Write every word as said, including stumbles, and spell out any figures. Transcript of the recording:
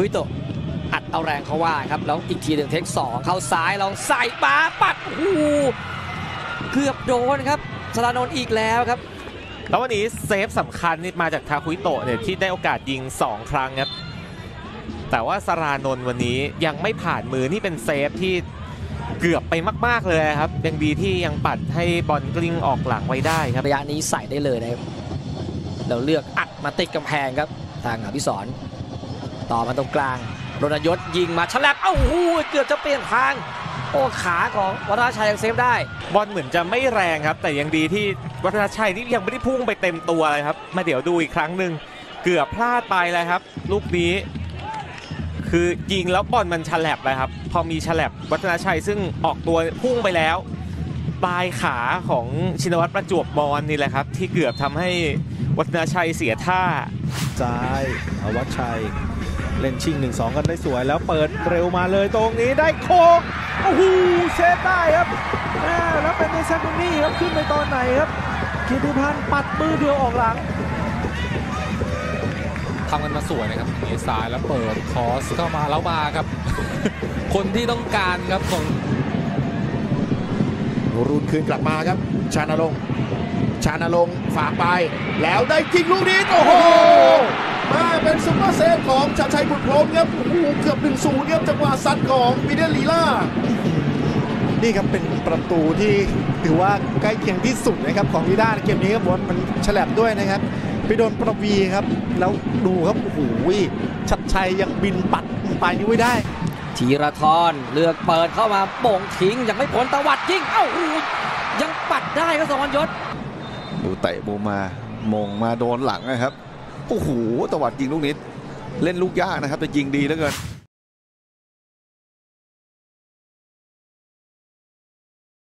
คุยโตอัดเอาแรงเขาว่าครับแล้วอีกทีหนึ่งเทคสองเข้าซ้ายลองใส่ปาปัดโอ้โหเกือบโดนครับสรานนท์อีกแล้วครับแล้ววันนี้เซฟสำคัญนี่มาจากทาคุยโตะเนี่ยที่ได้โอกาสยิงสองครั้งครับแต่ว่าสรานนท์วันนี้ยังไม่ผ่านมือนี่เป็นเซฟที่เกือบไปมากๆเลยครับยังดีที่ยังปัดให้บอลกลิ้งออกหลังไว้ได้ครับระยะนี้ใส่ได้เลยนะครับเราเลือกอัดมาติดกำแพงครับทางอภิสรต่อมาตรงกลางรณยศยิงมาฉลับเอ้าหูเกือบจะเปลี่ยนทางโอ้ขาของวัฒนชัยยังเซฟได้บอลเหมือนจะไม่แรงครับแต่ยังดีที่วัฒนชัยนี่ยังไม่ได้พุ่งไปเต็มตัวเลยครับมาเดี๋ยวดูอีกครั้งหนึ่งเกือบพลาดไปเลยครับลูกนี้คือยิงแล้วบอลมันฉลับเลยครับพอมีฉลับวัฒนชัยซึ่งออกตัวพุ่งไปแล้วปลายขาของชินวัตรประจวบมอนนี่แหละครับที่เกือบทำให้วัฒนชัยเสียท่าซ้ายอวัชชัยเล่นชิง หนึ่งสอง กันได้สวยแล้วเปิดเร็วมาเลยตรงนี้ได้โคกโอ้โหเซฟได้ครับแล้วเป็นในซากุนี่ครับขึ้นไปตอนไหนครับกิติพันธ์ปัดมือเดียวออกหลังทำกันมาสวยนะครับเอซ้ายแล้วเปิดคอสเข้ามาแล้วมาครับ คนที่ต้องการครับของรุ่นคืนกลับมาครับชานรงค์ชานรงค์ฝากไปแล้วได้จริงลูกนี้โอ้โหมาเป็นซุปเปอร์เซฟของชัดชัยบุตรพรหมครับโอ้โหเกือบ หนึ่งศูนย์ ครับจังหวะซัดของมิเดลลีล่านี่ครับเป็นประตูที่ถือว่าใกล้เคียงที่สุดนะครับของวิด้าในเกมนี้ครับบอลมันฉลับด้วยนะครับไปโดนประวีครับแล้วดูครับโอ้โหชัดชัยยังบินปัดไปนี้ไว้ได้ธีรทรเลือกเปิดเข้ามาโป่งทิ้งยังไม่พ้นตวัดยิงเอ้ายังปัดได้ครับสมรยศดูเตะบูมมามงมาโดนหลังนะครับโอ้โหตวัดยิงลูกนี้เล่นลูกยากนะครับแต่ยิงดีเหลือเกิน